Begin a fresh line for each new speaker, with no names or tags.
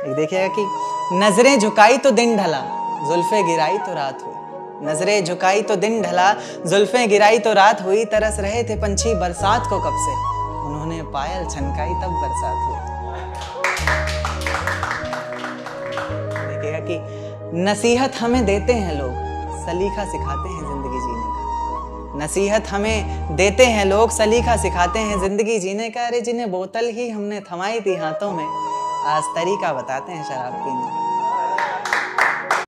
एक देखिएगा कि नजरें झुकाई तो दिन ढला, जुल्फे गिराई तो रात हुई। नजरें झुकाई तो दिन ढला, जुल्फे गिराई तो रात हुई। तरस रहे थे पंछी बरसात को कब से, उन्होंने पायल छनकाई तब बरसात हुई। देखिएगा कि नसीहत हमें देते हैं लोग, सलीका सिखाते हैं जिंदगी जीने का। नसीहत हमें देते हैं लोग, सलीका सिखाते हैं जिंदगी जीने का। अरे जिन्हें बोतल ही हमने थमाई थी हाथों में, आज तरीका बताते हैं शराब पीने का।